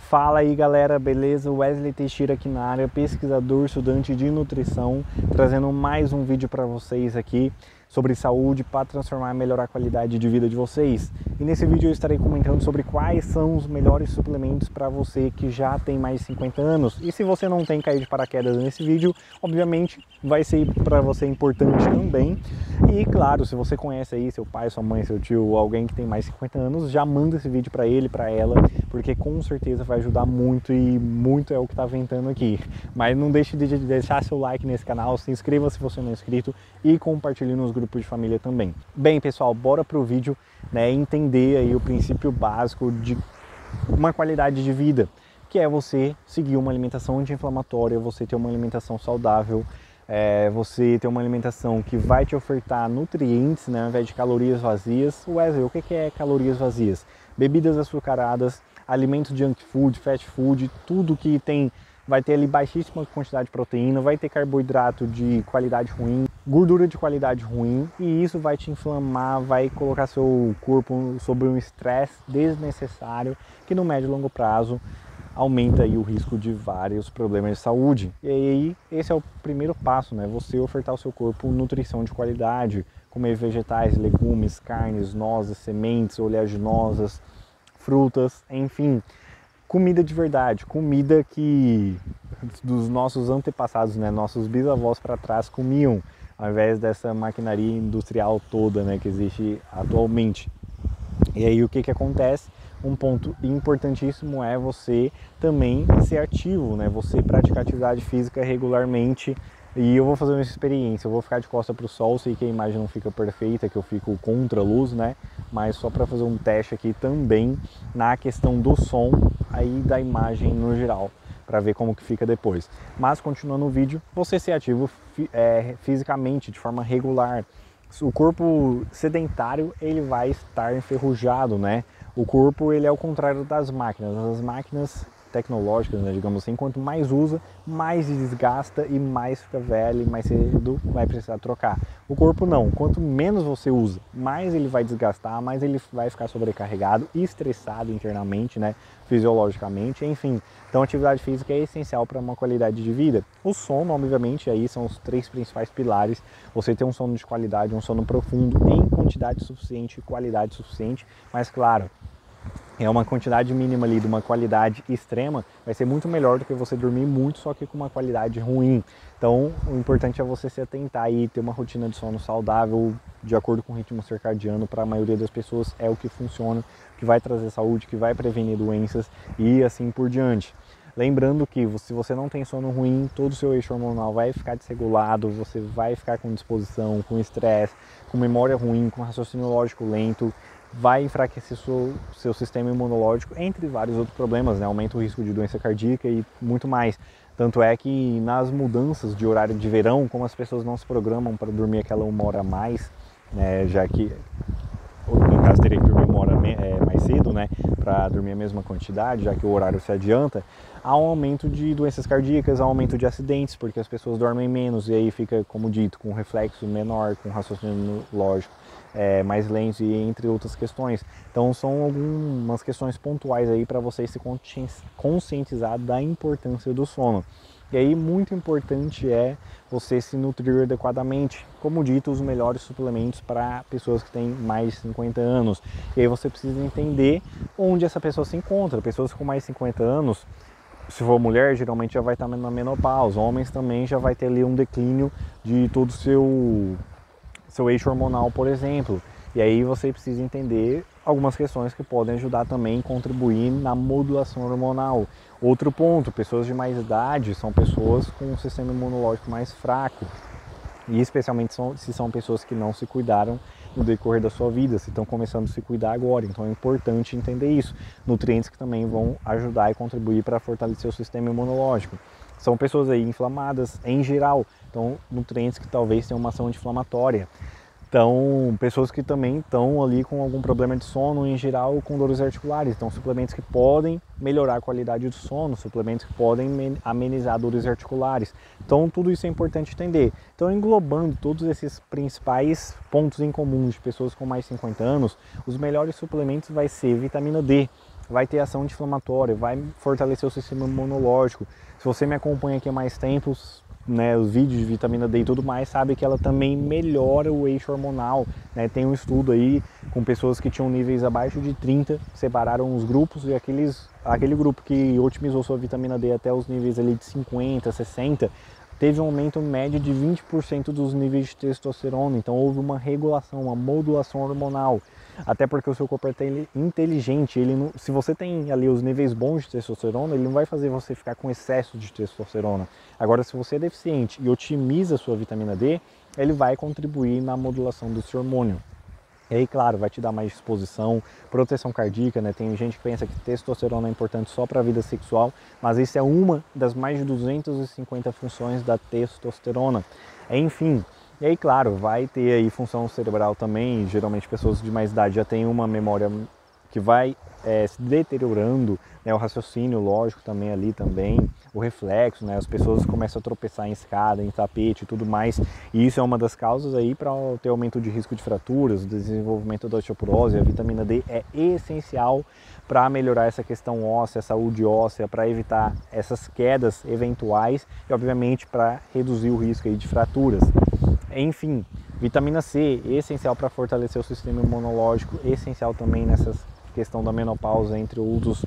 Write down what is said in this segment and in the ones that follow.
Fala aí galera, beleza? Wesley Teixeira aqui na área, pesquisador, estudante de nutrição, trazendo mais um vídeo para vocês aqui sobre saúde para transformar e melhorar a qualidade de vida de vocês. E nesse vídeo eu estarei comentando sobre quais são os melhores suplementos para você que já tem mais de 50 anos. E se você não tem caído de paraquedas nesse vídeo, obviamente vai ser para você importante também. E claro, se você conhece aí seu pai, sua mãe, seu tio, alguém que tem mais de 50 anos, já manda esse vídeo para ele, para ela, porque com certeza vai ajudar muito e muito é o que está ventando aqui. Mas não deixe de deixar seu like nesse canal, se inscreva se você não é inscrito e compartilhe nos grupos de família também. Bem pessoal, bora pro vídeo, né, entender aí o princípio básico de uma qualidade de vida, que é você seguir uma alimentação anti-inflamatória, você ter uma alimentação saudável, você ter uma alimentação que vai te ofertar nutrientes, né, ao invés de calorias vazias. Wesley, o que é calorias vazias? Bebidas açucaradas, alimentos junk food, fast food, tudo que tem, vai ter ali baixíssima quantidade de proteína, vai ter carboidrato de qualidade ruim, gordura de qualidade ruim, e isso vai te inflamar, vai colocar seu corpo sob um estresse desnecessário que no médio e longo prazo aumenta aí o risco de vários problemas de saúde. E aí esse é o primeiro passo, né? Você ofertar ao seu corpo nutrição de qualidade, comer vegetais, legumes, carnes, nozes, sementes, oleaginosas, frutas, enfim, comida de verdade, comida que dos nossos antepassados, né, nossos bisavós para trás comiam, ao invés dessa maquinaria industrial toda, né, que existe atualmente. E aí o que acontece? Um ponto importantíssimo é você também ser ativo, né? Você praticar atividade física regularmente. E eu vou fazer uma experiência, eu vou ficar de costa para o sol, sei que a imagem não fica perfeita, que eu fico contra a luz, né? Mas só para fazer um teste aqui também na questão do som aí da imagem no geral, para ver como que fica depois. Mas continuando o vídeo, você ser ativo fisicamente, de forma regular. O corpo sedentário, ele vai estar enferrujado, né? O corpo, ele é o contrário das máquinas. As máquinas tecnológicas, né, digamos assim, quanto mais usa, mais desgasta e mais fica velho e mais cedo vai precisar trocar. O corpo não, quanto menos você usa, mais ele vai desgastar, mais ele vai ficar sobrecarregado e estressado internamente, né, fisiologicamente, enfim. Então a atividade física é essencial para uma qualidade de vida. O sono, obviamente, aí são os três principais pilares. Você ter um sono de qualidade, um sono profundo, em quantidade suficiente e qualidade suficiente, mas claro, é uma quantidade mínima ali de uma qualidade extrema, vai ser muito melhor do que você dormir muito, só que com uma qualidade ruim. Então, o importante é você se atentar e ter uma rotina de sono saudável, de acordo com o ritmo circadiano. Para a maioria das pessoas é o que funciona, que vai trazer saúde, que vai prevenir doenças e assim por diante. Lembrando que se você não tem sono ruim, todo o seu eixo hormonal vai ficar desregulado, você vai ficar com disposição, com estresse, com memória ruim, com raciocínio lógico lento, vai enfraquecer seu sistema imunológico, entre vários outros problemas, né? Aumenta o risco de doença cardíaca e muito mais. Tanto é que nas mudanças de horário de verão, como as pessoas não se programam para dormir aquela 1 hora a mais, né? Já que no caso teria que dormir 1 hora mais cedo, né, para dormir a mesma quantidade, já que o horário se adianta, há um aumento de doenças cardíacas, há um aumento de acidentes, porque as pessoas dormem menos e aí fica, como dito, com reflexo menor, com raciocínio lógico mais lento e entre outras questões. Então são algumas questões pontuais aí para você se conscientizar da importância do sono. E aí muito importante é você se nutrir adequadamente. Como dito, os melhores suplementos para pessoas que têm mais de 50 anos. E aí você precisa entender onde essa pessoa se encontra. Pessoas com mais de 50 anos, se for mulher, geralmente já vai estar na menopausa. Homens também já vai ter ali um declínio de todo o seu eixo hormonal, por exemplo. E aí você precisa entender algumas questões que podem ajudar também a contribuir na modulação hormonal. Outro ponto, pessoas de mais idade são pessoas com um sistema imunológico mais fraco. E especialmente se são pessoas que não se cuidaram no decorrer da sua vida, se estão começando a se cuidar agora. Então é importante entender isso. Nutrientes que também vão ajudar e contribuir para fortalecer o sistema imunológico. São pessoas aí inflamadas em geral, então nutrientes que talvez tenham uma ação anti-inflamatória. Então, pessoas que também estão ali com algum problema de sono, em geral com dores articulares. Então, suplementos que podem melhorar a qualidade do sono, suplementos que podem amenizar dores articulares. Então, tudo isso é importante entender. Então, englobando todos esses principais pontos em comum de pessoas com mais de 50 anos, os melhores suplementos vai ser vitamina D. vai ter ação anti-inflamatória, vai fortalecer o sistema imunológico. Se você me acompanha aqui há mais tempo, né, os vídeos de vitamina D e tudo mais, sabe que ela também melhora o eixo hormonal, né? Tem um estudo aí com pessoas que tinham níveis abaixo de 30, separaram os grupos e aquele grupo que otimizou sua vitamina D até os níveis ali de 50, 60, teve um aumento médio de 20% dos níveis de testosterona. Então houve uma regulação, uma modulação hormonal. Até porque o seu corpo é inteligente, se você tem ali os níveis bons de testosterona, ele não vai fazer você ficar com excesso de testosterona. Agora, se você é deficiente e otimiza a sua vitamina D, ele vai contribuir na modulação desse hormônio. E aí, claro, vai te dar mais disposição, proteção cardíaca, né? Tem gente que pensa que testosterona é importante só para a vida sexual, mas isso é uma das mais de 250 funções da testosterona. Enfim, e aí, claro, vai ter aí função cerebral também. Geralmente pessoas de mais idade já têm uma memória que vai se deteriorando, né? O raciocínio lógico também ali também, o reflexo, né? As pessoas começam a tropeçar em escada, em tapete e tudo mais, e isso é uma das causas aí para ter aumento de risco de fraturas, desenvolvimento da osteoporose. A vitamina D é essencial para melhorar essa questão óssea, saúde óssea, para evitar essas quedas eventuais e obviamente para reduzir o risco aí de fraturas. Enfim, vitamina C, essencial para fortalecer o sistema imunológico, essencial também nessa questão da menopausa, entre outros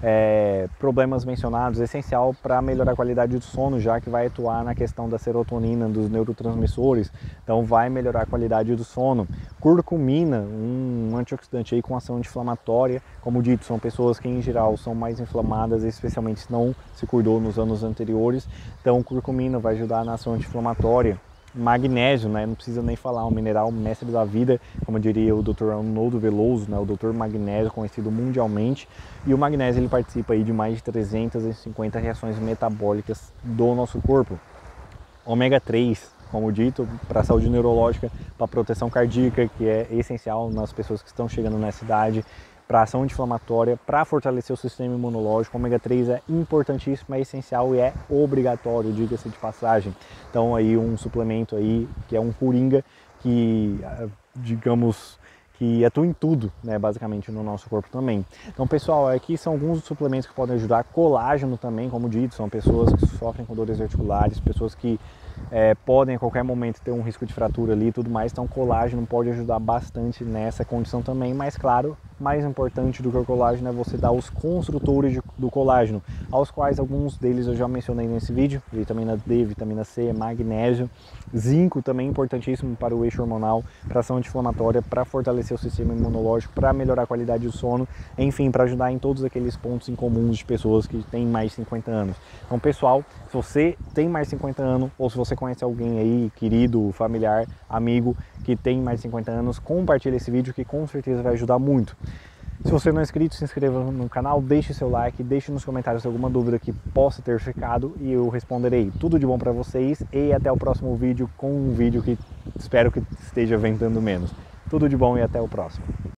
problemas mencionados, essencial para melhorar a qualidade do sono, já que vai atuar na questão da serotonina, dos neurotransmissores, então vai melhorar a qualidade do sono. Curcumina, um antioxidante aí com ação anti-inflamatória, como dito, são pessoas que em geral são mais inflamadas, especialmente se não se cuidou nos anos anteriores, então curcumina vai ajudar na ação anti-inflamatória. Magnésio, né? Não precisa nem falar, um mineral mestre da vida, como diria o Dr. Arnoldo Veloso, né? O Dr. Magnésio, conhecido mundialmente. E o magnésio ele participa aí de mais de 350 reações metabólicas do nosso corpo. Ômega 3, como dito, para a saúde neurológica, para a proteção cardíaca, que é essencial nas pessoas que estão chegando nessa idade, para ação anti-inflamatória, para fortalecer o sistema imunológico. O ômega 3 é importantíssimo, é essencial e é obrigatório, diga-se de passagem. Então aí um suplemento aí que é um coringa que, digamos, que atua em tudo, né, basicamente no nosso corpo também. Então, pessoal, aqui são alguns dos suplementos que podem ajudar. Colágeno também, como dito, são pessoas que sofrem com dores articulares, pessoas que podem a qualquer momento ter um risco de fratura ali e tudo mais, então colágeno pode ajudar bastante nessa condição também, mas claro, mais importante do que o colágeno é você dar os construtores do colágeno, aos quais alguns deles eu já mencionei nesse vídeo: vitamina D, vitamina C, magnésio, zinco também importantíssimo para o eixo hormonal, para ação anti-inflamatória, para fortalecer o sistema imunológico, para melhorar a qualidade do sono, enfim, para ajudar em todos aqueles pontos em comuns de pessoas que têm mais de 50 anos. Então, pessoal, se você tem mais de 50 anos ou se você conhece alguém aí, querido, familiar, amigo, que tem mais de 50 anos, compartilhe esse vídeo que com certeza vai ajudar muito. Se você não é inscrito, se inscreva no canal, deixe seu like, deixe nos comentários alguma dúvida que possa ter ficado e eu responderei. Tudo de bom para vocês e até o próximo vídeo com um vídeo que espero que esteja ventando menos. Tudo de bom e até o próximo.